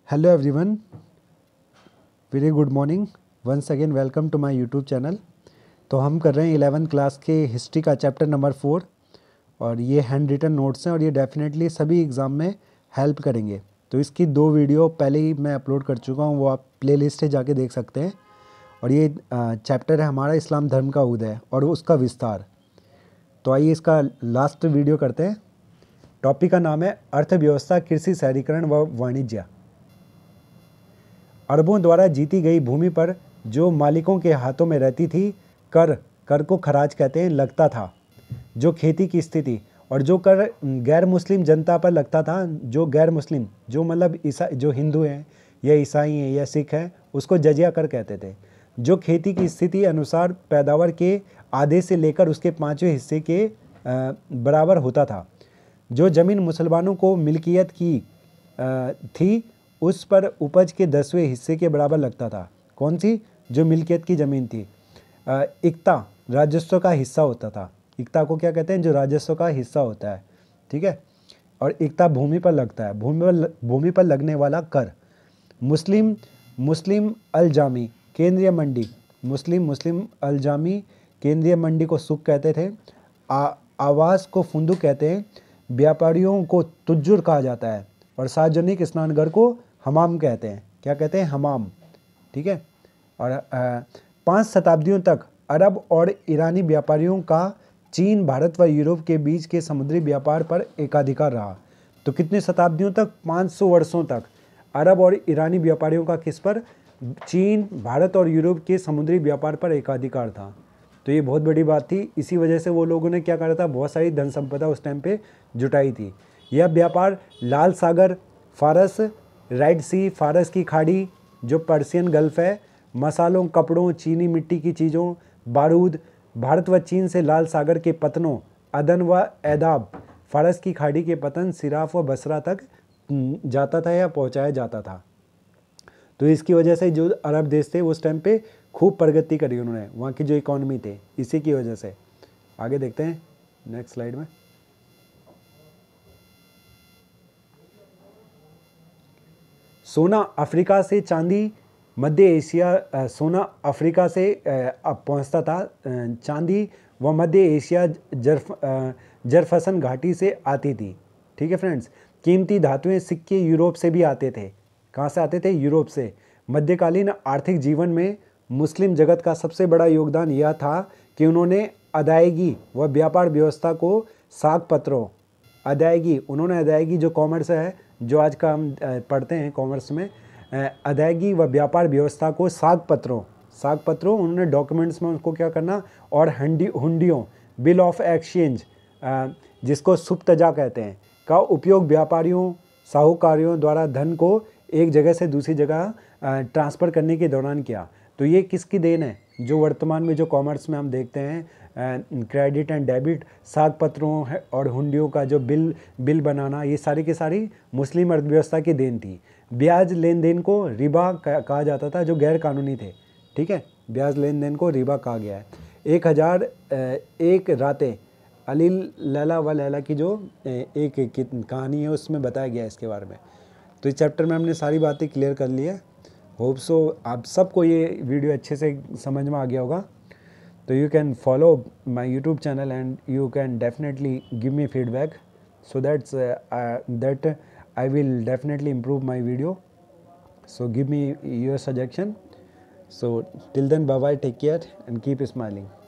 Hello everyone, very good morning. Once again welcome to my YouTube channel. तो हम कर रहे हैं 11th क्लास के हिस्ट्री का चैप्टर नंबर 4 और ये हैंड रिटन नोट्स हैं और ये डेफिनेटली सभी एग्ज़ाम में हेल्प करेंगे। तो इसकी 2 वीडियो पहले ही मैं अपलोड कर चुका हूँ, वो आप प्लेलिस्ट से जाके देख सकते हैं। और ये चैप्टर है हमारा इस्लाम धर्म का उदय और उसका विस्तार। तो आइए इसका लास्ट वीडियो करते हैं। टॉपिक का नाम है अर्थव्यवस्था, कृषि, शहरीकरण व वाणिज्य। अरबों द्वारा जीती गई भूमि पर जो मालिकों के हाथों में रहती थी, कर को खराज कहते हैं, लगता था। जो खेती की स्थिति और जो कर गैर मुस्लिम जनता पर लगता था, जो गैर मुस्लिम, जो मतलब जो हिंदू हैं या ईसाई हैं या सिख हैं, उसको जजिया कर कहते थे। जो खेती की स्थिति अनुसार पैदावार के आधे से लेकर उसके 5वें हिस्से के बराबर होता था। जो ज़मीन मुसलमानों को मिल्कियत की थी, उस पर उपज के 10वें हिस्से के बराबर लगता था। कौन सी? जो मिल्कियत की ज़मीन थी। इक्ता राजस्व का हिस्सा होता था। इक्ता को क्या कहते हैं? जो राजस्व का हिस्सा होता है, ठीक है। और इक्ता भूमि पर लगता है, भूमि पर लगने वाला कर। मुस्लिम अलजामी केंद्रीय मंडी, मुस्लिम अलजामी केंद्रीय मंडी को सुक कहते थे। आवास को फुंदुक कहते हैं। व्यापारियों को तुज्जुर कहा जाता है और सार्वजनिक स्नानघर को हमाम कहते हैं। क्या कहते हैं? हमाम, ठीक है। और 5 शताब्दियों तक अरब और ईरानी व्यापारियों का चीन, भारत व यूरोप के बीच के समुद्री व्यापार पर एकाधिकार रहा। तो कितनी शताब्दियों तक? 500 वर्षों तक अरब और ईरानी व्यापारियों का किस पर? चीन, भारत और यूरोप के समुद्री व्यापार पर एकाधिकार था। तो ये बहुत बड़ी बात थी। इसी वजह से वो लोगों ने क्या करा था? बहुत सारी धन संपदा उस टाइम पे जुटाई थी। यह व्यापार लाल सागर, फारस, रेड सी, फारस की खाड़ी, जो पर्शियन गल्फ है, मसालों, कपड़ों, चीनी मिट्टी की चीज़ों, बारूद, भारत व चीन से लाल सागर के पतनों, अदन व एदाब, फारस की खाड़ी के पतन, सिराफ व बसरा तक जाता था या पहुंचाया जाता था। तो इसकी वजह से जो अरब देश थे उस टाइम पे खूब प्रगति करी उन्होंने, वहाँ की जो इकॉनमी थे, इसी की वजह से। आगे देखते हैं नेक्स्ट स्लाइड में। सोना अफ्रीका से चांदी मध्य एशिया, सोना अफ्रीका से पहुंचता था। चांदी व मध्य एशिया जरफसन घाटी से आती थी, ठीक है फ्रेंड्स। कीमती धातुएं, सिक्के यूरोप से भी आते थे। कहाँ से आते थे? यूरोप से। मध्यकालीन आर्थिक जीवन में मुस्लिम जगत का सबसे बड़ा योगदान यह था कि उन्होंने अदायगी व व्यापार व्यवस्था को साख पत्रों, उन्होंने अदायगी, जो कॉमर्स है, जो आज का हम पढ़ते हैं कॉमर्स में, अदायगी व व्यापार व्यवस्था को साख पत्रों उन्होंने डॉक्यूमेंट्स में उनको क्या करना, और हुंडियों, बिल ऑफ एक्सचेंज, जिसको सुप्तजा कहते हैं, का उपयोग व्यापारियों, साहूकारों द्वारा धन को एक जगह से दूसरी जगह ट्रांसफ़र करने के दौरान किया। तो ये किसकी देन है? जो वर्तमान में जो कॉमर्स में हम देखते हैं, क्रेडिट एंड डेबिट, साख पत्रों और हुंडियों का जो बिल बनाना, ये सारी की सारी मुस्लिम अर्थव्यवस्था की देन थी। ब्याज लेन देन को रिबा कहा जाता था, जो गैर कानूनी थे, ठीक है। ब्याज लेन देन को रिबा कहा गया है। 1001 रातें, अली लैला व लैला की जो एक कहानी है, उसमें बताया गया है इसके बारे में। तो इस चैप्टर में हमने सारी बातें क्लियर कर ली है। होप सो आप सबको ये वीडियो अच्छे से समझ में आ गया होगा। तो you can follow my YouTube channel and you can definitely give me feedback, so that I will definitely improve my video. So give me your suggestion. So till then, bye bye, take care and keep smiling.